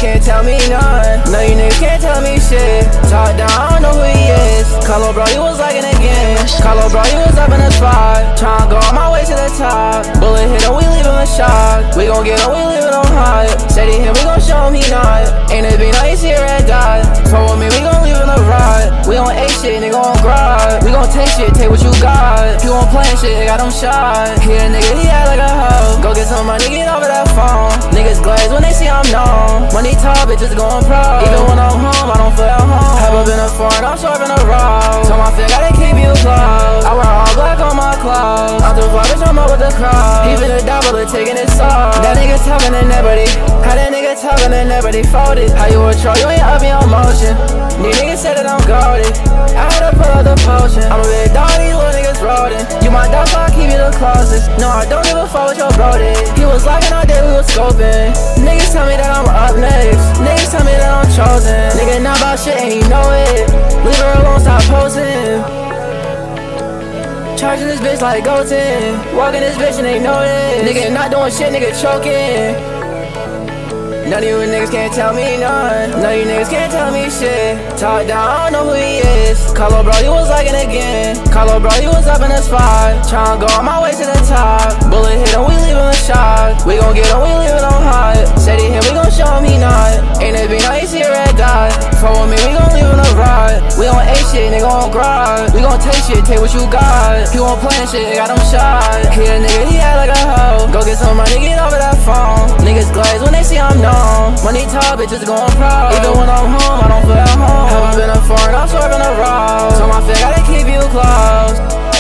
can't tell me none. No, you niggas can't tell me shit. Talk down, I don't know who he is. Carlo, bro, you was lagging again. Carlo, bro, you was up in the spot. Tryna go on my way to the top. Bullet hit him, we leave him in shock. We gon' get him, we leave him on high. Said he hit, we gon' show him he not. Ain't it be nice here at dot. Fuck with me, we gon' leave him the ride. We on 8 shit, nigga on grind. We gon' take shit, take what you got. You on playing shit, got him shot. Hit a nigga, he act like a hoe. Go get some money, get over that phone. Niggas glaze when they see I'm known. Money tall, bitches going pro. Even when I'm home, I don't feel at home. Have up in a foreign, I'm swerving a road. So my fit gotta keep you close. I wear all black on my clothes. I'm too far, bitch, I'm up with the crowd. He finna double it, taking it soft. That nigga talking and everybody. How that nigga talking and everybody folded. How you a troll, you ain't up your motion. These niggas said that I'm goated. I had to pull out the potion. I'm a big dog, these little niggas rodent. You my dog, so I keep you the closest. No, I don't give a fuck what your bro did. He was locking all day, we was scoping. Niggas tell me that I'm up next. Niggas tell me that I'm chosen. Nigga not about shit and he know it. Leave her alone, stop posting. Charging this bitch like Goten. Walking this bitch and they know it. Nigga not doing shit, nigga choking. None of you niggas can't tell me none. None of you niggas can't tell me shit. Talk down, I don't know who he is. Carlo, bro, you was lagging again. Carlo, bro, you was up in the spot. Tryna go on my way to the top. Bullet hit him, we leave him in shock. We gon' get him, we leave it on hot. Said he hit, we gon' show him he not. Ain't it be nice here at dot. Fuck with me, we gon' leave him the ride. We on 8 shit, nigga on grind. We gon' take shit, take what you got. You on playing shit, got him shot. Hit a nigga, he act like a hoe. Go get some money, get over that phone. Niggas glaze when they see I'm known. Money tall, bitches going pro. Even when I'm home, I don't feel at home. Have I been a foreign, I'm swerving a road. So my fit gotta keep you close.